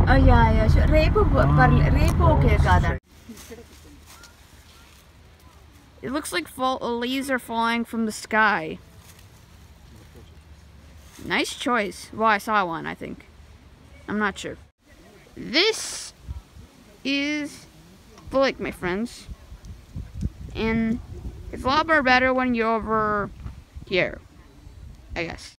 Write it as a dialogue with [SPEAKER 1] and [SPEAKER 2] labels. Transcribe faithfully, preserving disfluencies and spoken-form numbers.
[SPEAKER 1] Oh yeah, yeah. Sure. Repo, parle, repo ke kada. It looks like fall, leaves are falling from the sky. Nice choice. Well, I saw one, I think. I'm not sure. This is the lake, my friends. And it's a lot more better when you're over here, I guess.